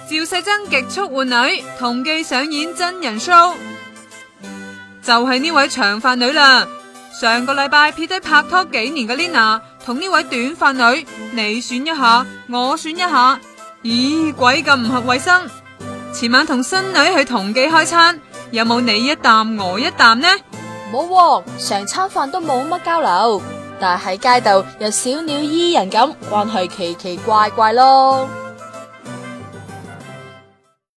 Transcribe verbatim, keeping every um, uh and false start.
趙世珍極速換女，同記上演真人 show， 就係呢位長髮女啦。上個禮拜撇低拍拖幾年嘅 Lina， 同呢位短髮女，你選一下，我選一下，咦，鬼咁唔合衛生。前晚同新女去同記開餐，有冇你一啖我一啖呢？ 冇喎，成餐飯都冇乜交流，但係喺街度有小鳥依人咁，關係奇奇怪怪咯。